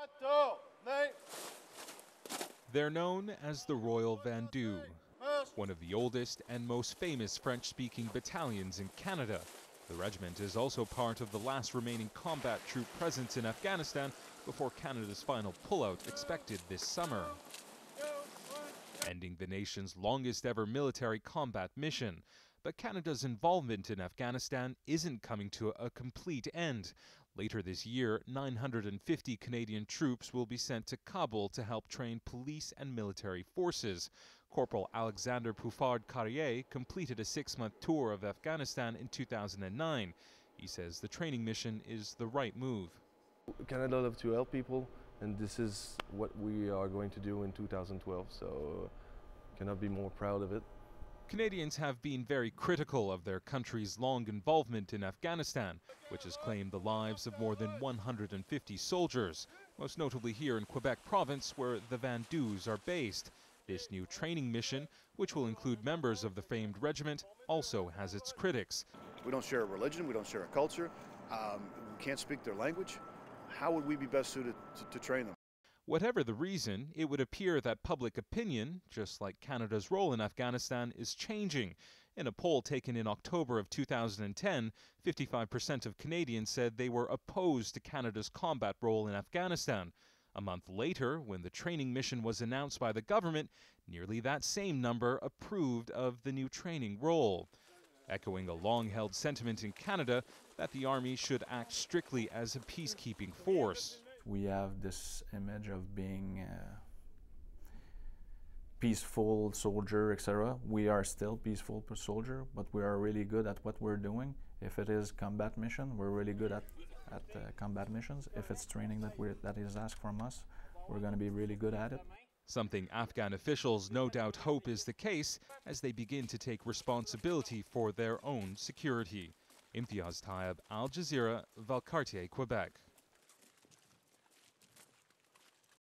They're known as the Royal Vandoos, one of the oldest and most famous French-speaking battalions in Canada. The regiment is also part of the last remaining combat troop presence in Afghanistan before Canada's final pullout expected this summer, ending the nation's longest ever military combat mission. But Canada's involvement in Afghanistan isn't coming to a complete end. Later this year, 950 Canadian troops will be sent to Kabul to help train police and military forces. Corporal Alexander Poufard-Carrier completed a 6-month tour of Afghanistan in 2009. He says the training mission is the right move. Canada loves to help people, and this is what we are going to do in 2012, so cannot be more proud of it. Canadians have been very critical of their country's long involvement in Afghanistan, which has claimed the lives of more than 150 soldiers, most notably here in Quebec province, where the Vandoos are based. This new training mission, which will include members of the famed regiment, also has its critics. We don't share a religion, we don't share a culture, we can't speak their language. How would we be best suited to train them? Whatever the reason, it would appear that public opinion, just like Canada's role in Afghanistan, is changing. In a poll taken in October of 2010, 55% of Canadians said they were opposed to Canada's combat role in Afghanistan. A month later, when the training mission was announced by the government, nearly that same number approved of the new training role, echoing a long-held sentiment in Canada that the Army should act strictly as a peacekeeping force. We have this image of being peaceful soldier, etc. We are still peaceful soldier, but we are really good at what we're doing. If it is combat mission, we're really good at combat missions. If it's training that is asked from us, we're going to be really good at it. Something Afghan officials no doubt hope is the case as they begin to take responsibility for their own security. Imtiaz Taib, Al Jazeera, Valcartier, Quebec.